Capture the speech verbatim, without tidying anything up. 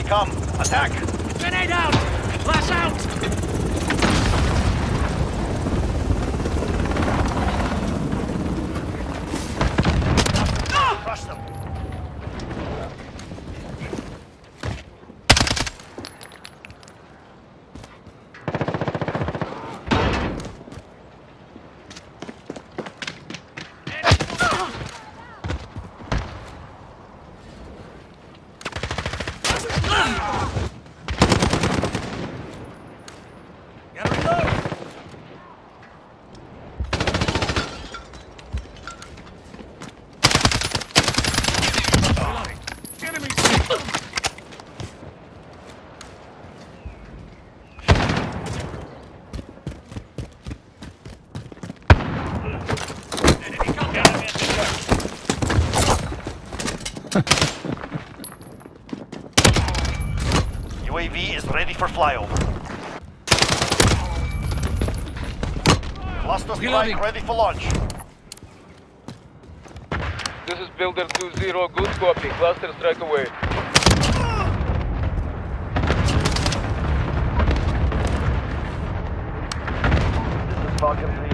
come. Attack! Grenade out! Flash out! Crush them. Gotta reload! Enemy U A V is ready for flyover. Cluster Reloading. strike ready for launch. This is Builder two zero, good copy. Cluster strike away. This is Falcon three